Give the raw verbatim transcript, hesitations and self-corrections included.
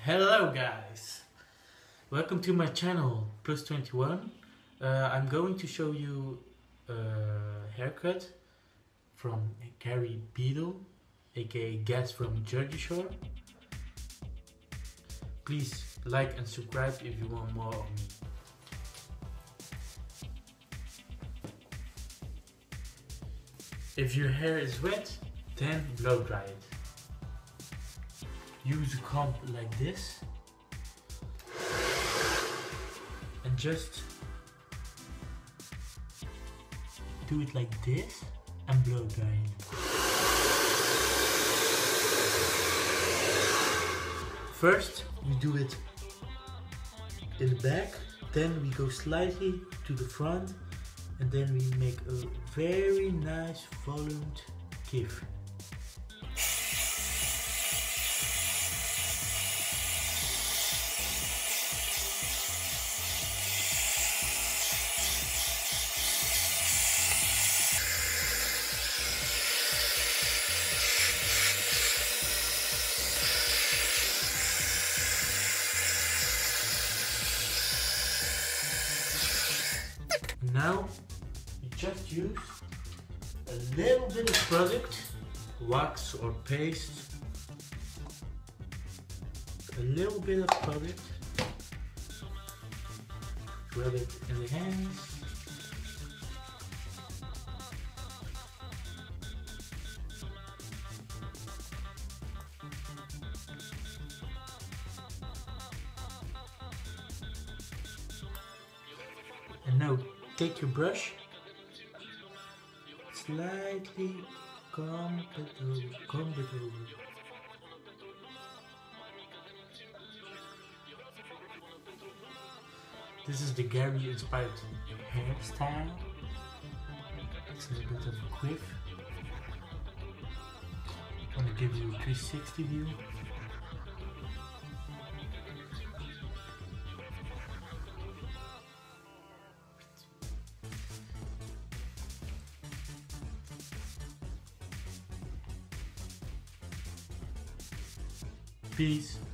Hello guys, welcome to my channel plus twenty-one. uh, I'm going to show you a haircut from Gary Beadle, aka Gas from Geordie Shore. Please like and subscribe if you want more of me. If your hair is wet, then blow dry it. Use a comb like this and just do it like this and blow dry it. First we do it in the back, then we go slightly to the front, and then we make a very nice volumed give. Now you just use a little bit of product, wax or paste, a little bit of product, rub it in the hands, and now take your brush, slightly comb it over, comb it over. This is the Gary inspired hairstyle. It's a little bit of a quiff. I want to give you a three sixty view. Peace.